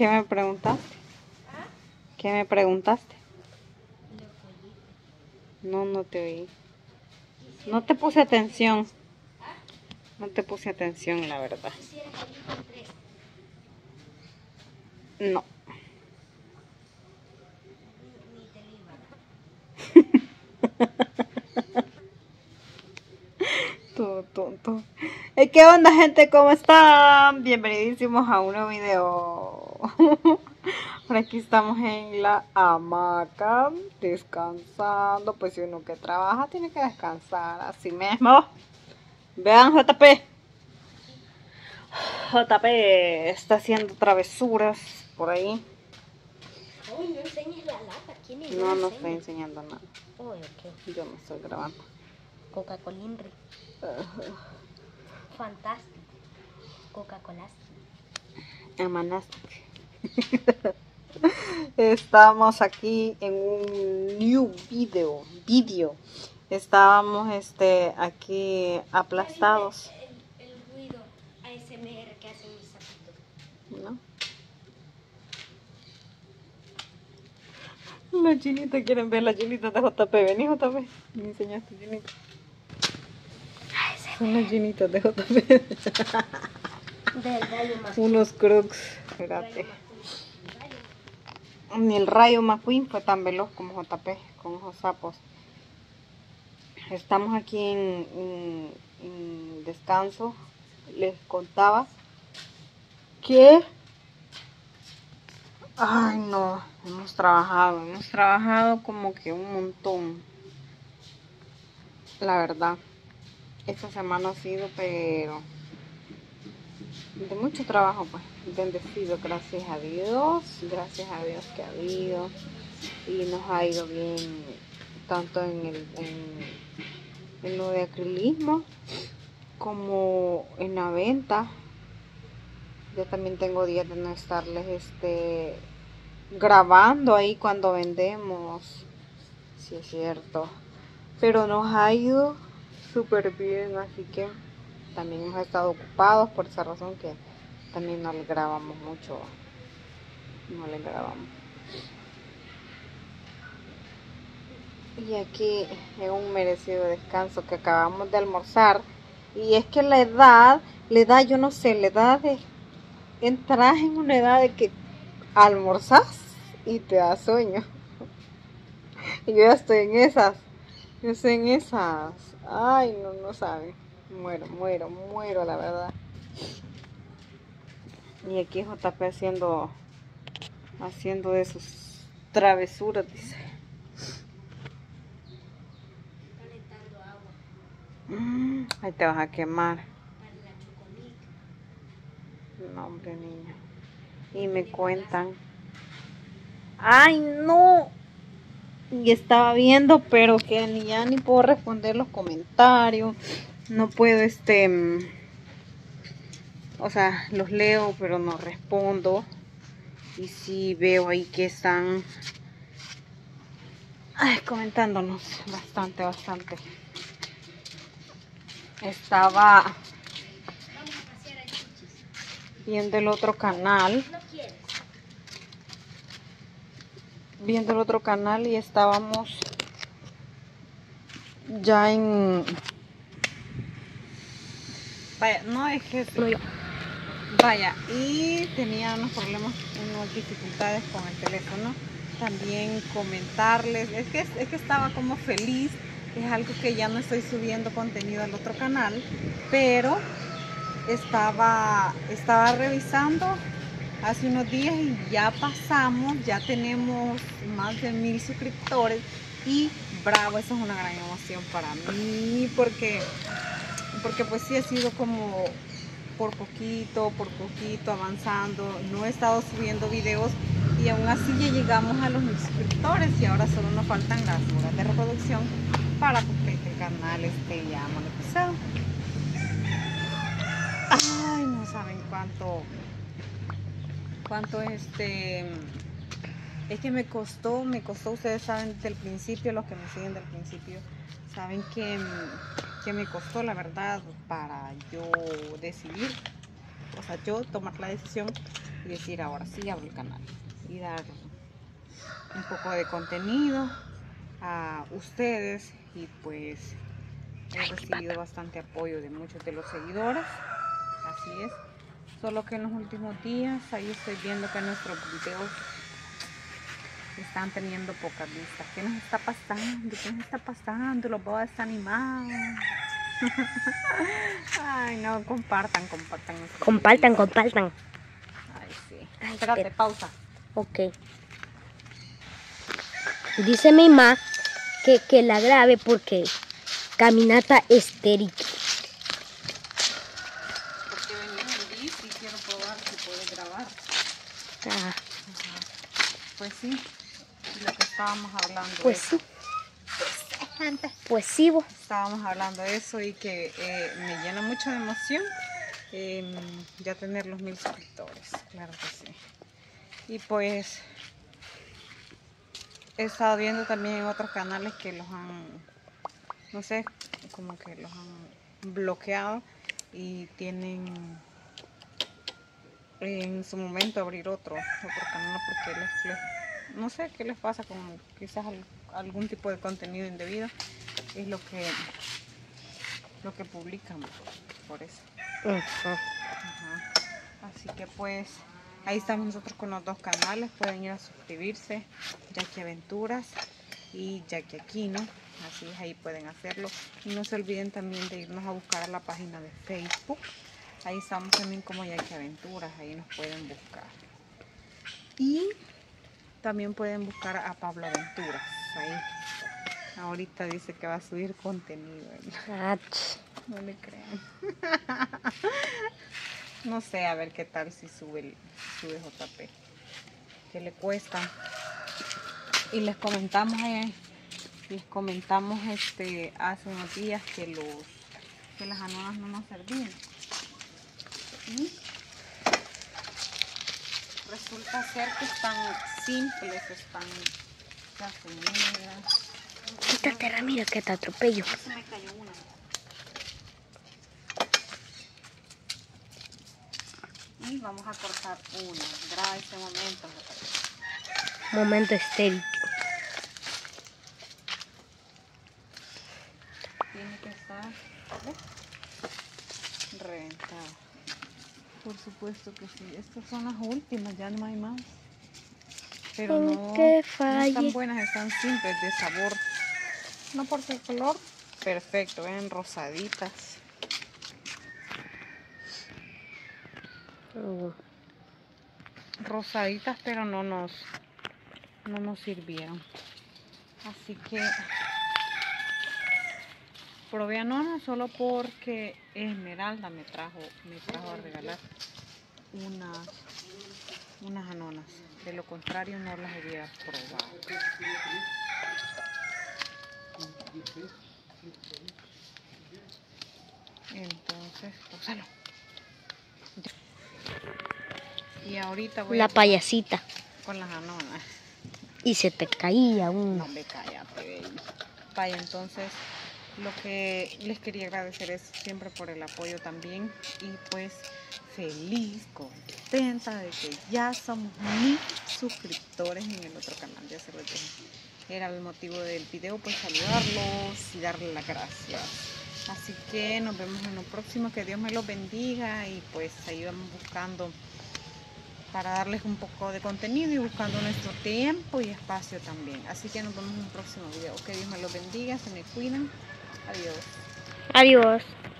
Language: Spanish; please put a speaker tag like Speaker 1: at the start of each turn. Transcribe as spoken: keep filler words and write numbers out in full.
Speaker 1: ¿Qué me preguntaste?
Speaker 2: ¿Ah?
Speaker 1: ¿Qué me preguntaste? No, no te oí. No te puse atención. No te puse atención, la verdad. No. Todo tonto. ¿Qué onda, gente? ¿Cómo están? Bienvenidísimos a un nuevo video. Por aquí estamos en la hamaca, descansando. Pues si uno que trabaja tiene que descansar así mismo. Vean, J P. J P está haciendo travesuras por ahí.
Speaker 2: Uy, no enseñes la lata. ¿Quién es?
Speaker 1: No, no estoy enseñando nada.
Speaker 2: Uy, ok.
Speaker 1: Yo no estoy grabando.
Speaker 2: Coca-Cola Inri.
Speaker 1: Uh,
Speaker 2: Fantástico. Coca-Cola.
Speaker 1: Amanastic. Estamos aquí en un new video. Video. Estábamos este aquí aplastados.
Speaker 2: El, el ruido A S M R que hacen mis zapatos.
Speaker 1: ¿No? La chinita, quieren ver la chinita de J P. Vení, J P. Me enseñaste chinita. Son las chinitas de J P.
Speaker 2: Del rayo más.
Speaker 1: Unos crocs. Espérate. Ni el Rayo McQueen fue tan veloz como J P con esos sapos. Estamos aquí en, en, en descanso. Les contaba que... Ay, no. Hemos trabajado. Hemos trabajado como que un montón. La verdad. Esta semana ha sido, pero... de mucho trabajo, pues. Bendecido, gracias a Dios. Gracias a Dios que ha habido. Y nos ha ido bien. Tanto en el... En, en lo de acrilismo como en la venta. Yo también tengo días de no estarles este grabando ahí cuando vendemos, sí es cierto, pero nos ha ido súper bien, así que también hemos estado ocupados, por esa razón que también no le grabamos mucho, no le grabamos. Y aquí es un merecido descanso que acabamos de almorzar. Y es que la edad, la edad, yo no sé, la edad de... entras en una edad de que almorzás y te da sueño. Y yo ya estoy en esas. Yo estoy en esas. Ay, no, no saben. Muero, muero, muero, la verdad. Y aquí J P haciendo... haciendo de sus travesuras, dice. Mm, ahí te vas a quemar. No, hombre, niña. Y me cuentan. ¡Ay, no! Y estaba viendo, pero que ni ya ni puedo responder los comentarios. No puedo, este... o sea, los leo, pero no respondo. Y sí veo ahí que están... ay, comentándonos bastante, bastante. Estaba viendo el otro canal. Viendo el otro canal y estábamos ya en... vaya, no es que... vaya, y tenía unos problemas, unas dificultades con el teléfono. También comentarles, es que, es que estaba como feliz. Es algo que ya no estoy subiendo contenido al otro canal, pero estaba, estaba revisando hace unos días y ya pasamos, ya tenemos más de mil suscriptores y bravo, eso es una gran emoción para mí, porque, porque pues sí ha sido como por poquito, por poquito avanzando. No he estado subiendo videos y aún así ya llegamos a los mil suscriptores y ahora solo nos faltan las horas de reproducción para que este canal esté ya monetizado. Ay, no saben cuánto cuánto este es que me costó, me costó, ustedes saben desde el principio, los que me siguen del principio saben que, que me costó, la verdad, para yo decidir, o sea, yo tomar la decisión y decir ahora sí abro el canal y dar un poco de contenido a ustedes. Y pues he recibido bastante apoyo de muchos de los seguidores, así es, solo que en los últimos días ahí estoy viendo que nuestros videos están teniendo pocas vistas. ¿Qué nos está pasando? ¿Qué nos está pasando? Los veo desanimados. Ay, no, compartan, compartan.
Speaker 3: Compartan, compartan.
Speaker 1: Ay, sí. Ay, espérate, pero... pausa.
Speaker 3: Ok. Dice mi mamá que, que la grabe porque caminata estéril.
Speaker 1: Porque venís en bici y quiero probar si puedes grabar.
Speaker 3: Ah.
Speaker 1: Ajá. Pues sí, lo que estábamos hablando.
Speaker 3: Pues
Speaker 1: eso.
Speaker 3: sí. Pues, pues sí, vos.
Speaker 1: Estábamos hablando de eso y que eh, me llena mucho de emoción eh, ya tener los mil suscriptores, claro que sí. Y pues he estado viendo también en otros canales que los han, no sé, como que los han bloqueado y tienen en su momento abrir otro, otro canal porque les, les, no sé qué les pasa con quizás algún tipo de contenido indebido, es lo que lo que publican, por eso.
Speaker 3: Uh-huh.
Speaker 1: Ajá. Así que pues ahí estamos nosotros con los dos canales, pueden ir a suscribirse, Jackie Aventuras y Jackie Aquino, así es, ahí pueden hacerlo. Y no se olviden también de irnos a buscar a la página de Facebook, ahí estamos también como Jackie Aventuras, ahí nos pueden buscar. Y también pueden buscar a Pablo Aventuras, ahí. Ahorita dice que va a subir contenido.
Speaker 3: Ah,
Speaker 1: no le crean. No sé, a ver qué tal si sube, el, sube J P. Que le cuesta. Y les comentamos, eh, les comentamos este hace unos días que los que las anonas no nos servían. ¿Mm? Resulta ser que están simples, están negras.
Speaker 3: Quítate, Ramiro, que te atropello.
Speaker 1: Se me cayó una. Y vamos a cortar una. Graba este momento.
Speaker 3: Momento estéril.
Speaker 1: Tiene que estar, ¿ves? Reventada. Por supuesto que sí. Estas son las últimas, ya no hay más. Pero no, no están buenas, están simples de sabor. No porque el color perfecto, ven rosaditas.
Speaker 3: Uh.
Speaker 1: Rosaditas, pero no nos no nos sirvieron. Así que probé anona solo porque Esmeralda me trajo me trajo a regalar unas unas anonas. De lo contrario no las hubiera probado. Entonces, úsalo. Y ahorita voy
Speaker 3: la
Speaker 1: a
Speaker 3: payasita
Speaker 1: con las anonas.
Speaker 3: Y se te caía un.
Speaker 1: No me caía, baby. Vaya, entonces lo que les quería agradecer es siempre por el apoyo también. Y pues feliz, contenta de que ya somos mil suscriptores en el otro canal. Ya se lo dije. Era el motivo del video, pues saludarlos y darles las gracias. Así que nos vemos en lo próximo, que Dios me los bendiga y pues ahí vamos buscando para darles un poco de contenido y buscando nuestro tiempo y espacio también. Así que nos vemos en un próximo video. Que Dios me los bendiga, se me cuidan. Adiós.
Speaker 3: Adiós.